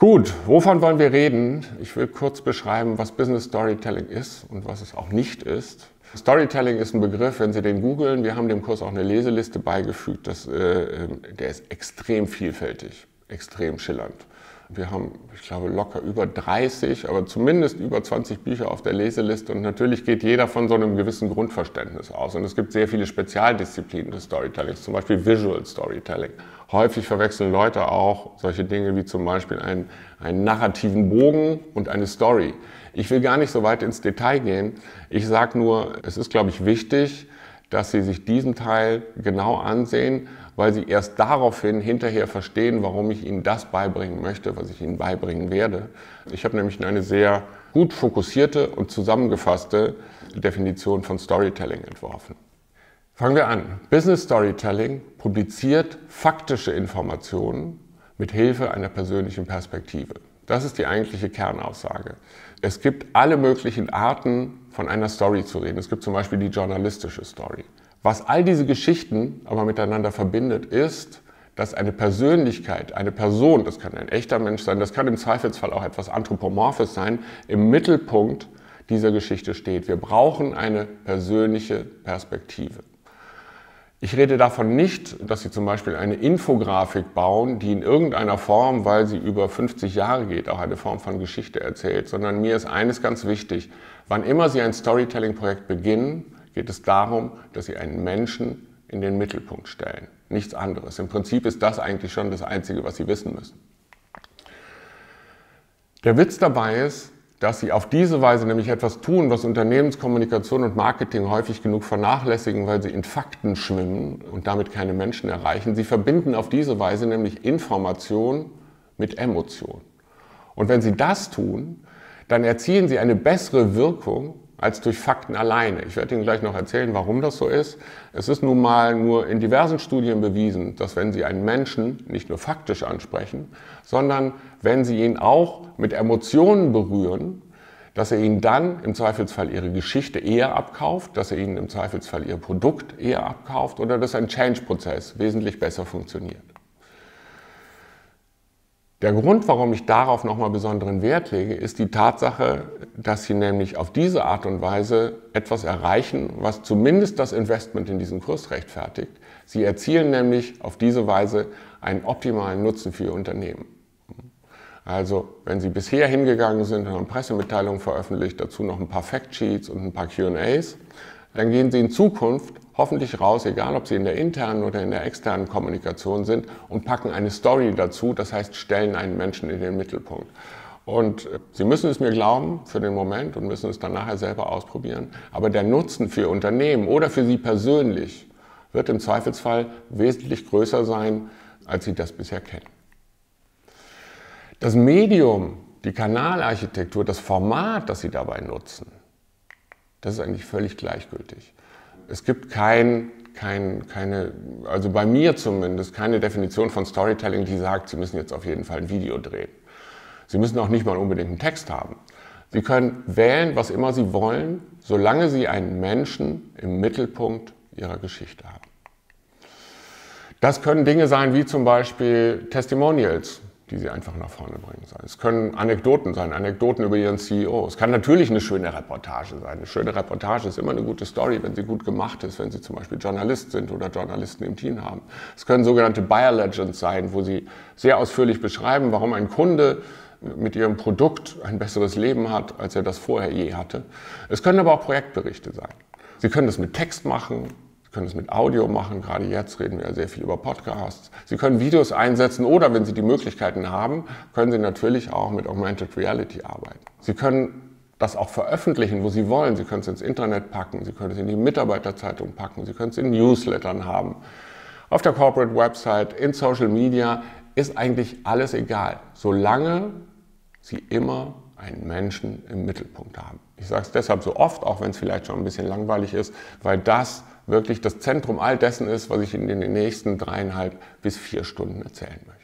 Gut, wovon wollen wir reden? Ich will kurz beschreiben, was Business Storytelling ist und was es auch nicht ist. Storytelling ist ein Begriff, wenn Sie den googeln, wir haben dem Kurs auch eine Leseliste beigefügt, der ist extrem vielfältig, extrem schillernd. Wir haben, ich glaube, locker über 30, aber zumindest über 20 Bücher auf der Leseliste und natürlich geht jeder von so einem gewissen Grundverständnis aus. Und es gibt sehr viele Spezialdisziplinen des Storytellings, zum Beispiel Visual Storytelling. Häufig verwechseln Leute auch solche Dinge wie zum Beispiel einen narrativen Bogen und eine Story. Ich will gar nicht so weit ins Detail gehen. Ich sage nur, es ist, glaube ich, wichtig, dass Sie sich diesen Teil genau ansehen, weil Sie erst daraufhin hinterher verstehen, warum ich Ihnen das beibringen möchte, was ich Ihnen beibringen werde. Ich habe nämlich eine sehr gut fokussierte und zusammengefasste Definition von Storytelling entworfen. Fangen wir an. Business Storytelling publiziert faktische Informationen mit Hilfe einer persönlichen Perspektive. Das ist die eigentliche Kernaussage. Es gibt alle möglichen Arten, von einer Story zu reden. Es gibt zum Beispiel die journalistische Story. Was all diese Geschichten aber miteinander verbindet, ist, dass eine Persönlichkeit, eine Person, das kann ein echter Mensch sein, das kann im Zweifelsfall auch etwas Anthropomorphes sein, im Mittelpunkt dieser Geschichte steht. Wir brauchen eine persönliche Perspektive. Ich rede davon nicht, dass Sie zum Beispiel eine Infografik bauen, die in irgendeiner Form, weil sie über 50 Jahre geht, auch eine Form von Geschichte erzählt, sondern mir ist eines ganz wichtig. Wann immer Sie ein Storytelling-Projekt beginnen, geht es darum, dass Sie einen Menschen in den Mittelpunkt stellen. Nichts anderes. Im Prinzip ist das eigentlich schon das Einzige, was Sie wissen müssen. Der Witz dabei ist, dass Sie auf diese Weise nämlich etwas tun, was Unternehmenskommunikation und Marketing häufig genug vernachlässigen, weil sie in Fakten schwimmen und damit keine Menschen erreichen. Sie verbinden auf diese Weise nämlich Information mit Emotion. Und wenn Sie das tun, dann erzielen Sie eine bessere Wirkung als durch Fakten alleine. Ich werde Ihnen gleich noch erzählen, warum das so ist. Es ist nun mal nur in diversen Studien bewiesen, dass wenn Sie einen Menschen nicht nur faktisch ansprechen, sondern wenn Sie ihn auch mit Emotionen berühren, dass er Ihnen dann im Zweifelsfall Ihre Geschichte eher abkauft, dass er Ihnen im Zweifelsfall Ihr Produkt eher abkauft oder dass ein Change-Prozess wesentlich besser funktioniert. Der Grund, warum ich darauf nochmal besonderen Wert lege, ist die Tatsache, dass Sie nämlich auf diese Art und Weise etwas erreichen, was zumindest das Investment in diesen Kurs rechtfertigt. Sie erzielen nämlich auf diese Weise einen optimalen Nutzen für Ihr Unternehmen. Also, wenn Sie bisher hingegangen sind und haben Pressemitteilungen veröffentlicht, dazu noch ein paar Factsheets und ein paar Q&As, dann gehen Sie in Zukunft hoffentlich raus, egal ob Sie in der internen oder in der externen Kommunikation sind, und packen eine Story dazu, das heißt, stellen einen Menschen in den Mittelpunkt. Und Sie müssen es mir glauben für den Moment und müssen es dann nachher selber ausprobieren, aber der Nutzen für Ihr Unternehmen oder für Sie persönlich wird im Zweifelsfall wesentlich größer sein, als Sie das bisher kennen. Das Medium, die Kanalarchitektur, das Format, das Sie dabei nutzen, das ist eigentlich völlig gleichgültig. Es gibt also bei mir zumindest, keine Definition von Storytelling, die sagt, Sie müssen jetzt auf jeden Fall ein Video drehen. Sie müssen auch nicht mal unbedingt einen Text haben. Sie können wählen, was immer Sie wollen, solange Sie einen Menschen im Mittelpunkt Ihrer Geschichte haben. Das können Dinge sein wie zum Beispiel Testimonials, die Sie einfach nach vorne bringen sollen. Es können Anekdoten sein, Anekdoten über Ihren CEO. Es kann natürlich eine schöne Reportage sein. Eine schöne Reportage ist immer eine gute Story, wenn sie gut gemacht ist, wenn Sie zum Beispiel Journalist sind oder Journalisten im Team haben. Es können sogenannte Buyer Legends sein, wo Sie sehr ausführlich beschreiben, warum ein Kunde mit Ihrem Produkt ein besseres Leben hat, als er das vorher je hatte. Es können aber auch Projektberichte sein. Sie können das mit Text machen. Sie können es mit Audio machen, gerade jetzt reden wir ja sehr viel über Podcasts. Sie können Videos einsetzen oder, wenn Sie die Möglichkeiten haben, können Sie natürlich auch mit Augmented Reality arbeiten. Sie können das auch veröffentlichen, wo Sie wollen. Sie können es ins Internet packen, Sie können es in die Mitarbeiterzeitung packen, Sie können es in Newslettern haben, auf der Corporate Website, in Social Media, ist eigentlich alles egal, solange Sie immer einen Menschen im Mittelpunkt haben. Ich sage es deshalb so oft, auch wenn es vielleicht schon ein bisschen langweilig ist, weil das wirklich das Zentrum all dessen ist, was ich Ihnen in den nächsten 3,5 bis 4 Stunden erzählen möchte.